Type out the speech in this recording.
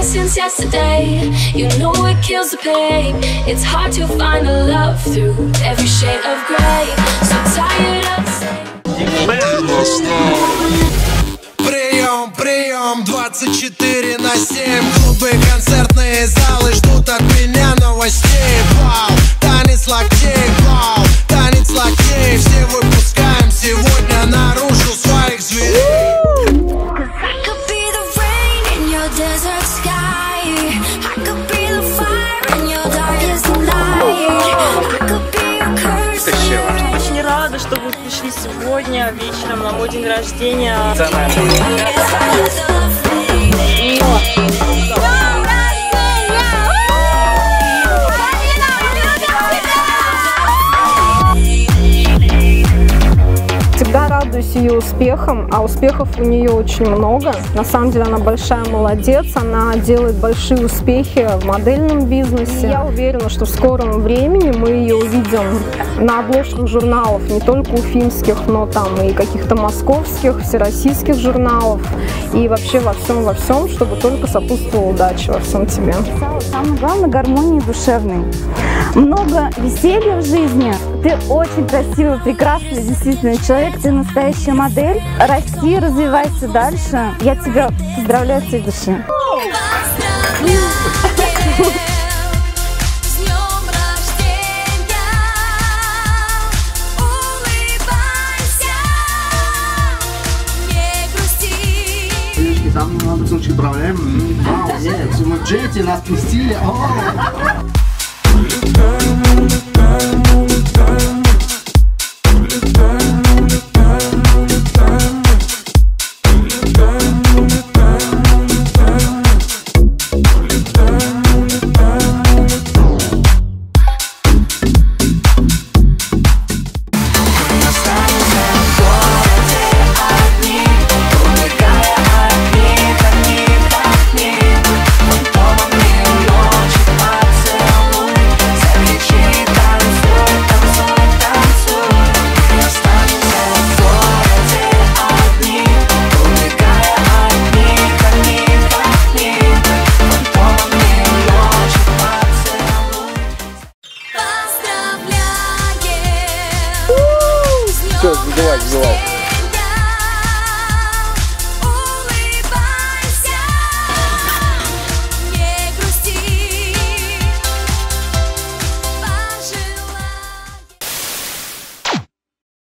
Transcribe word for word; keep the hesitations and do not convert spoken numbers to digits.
since yesterday. You know it kills the pain. It's hard to find a love through every shade of gray. So tired of Прием, прием, двадцать четыре на семь. Клубы, концертные залы ждут от меня новостей. Вау, танец локтей, вау, танец локтей. Все выпускаем сегодня наружу своих зверей. Очень рада, что вы пришли сегодня вечером на мой день рождения. Всегда радуюсь ее успехам, а успехов у нее очень много. На самом деле она большая молодец, она делает большие успехи в модельном бизнесе. И я уверена, что в скором времени мы ее увидим на обложках журналов, не только уфимских, но там и каких-то московских, всероссийских журналов. И вообще во всем, во всем, чтобы только сопутствовала удача во всем тебе. Самое главное — гармонии душевной. Много веселья в жизни. Ты очень красивый, прекрасный, действительно человек. Ты настоящая модель. Расти, развивайся дальше. Я тебя поздравляю от всей души. Самым образом управляем. Вау, yes. Мы в джете нас пустили. Все, задувай, задувай.